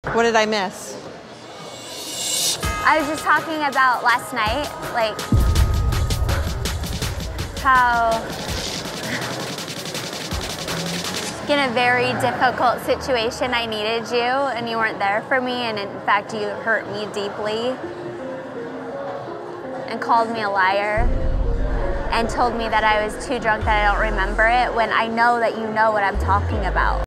What did I miss? I was just talking about last night, like how in a very difficult situation I needed you and you weren't there for me, and in fact you hurt me deeply and called me a liar and told me that I was too drunk that I don't remember it, when I know that you know what I'm talking about.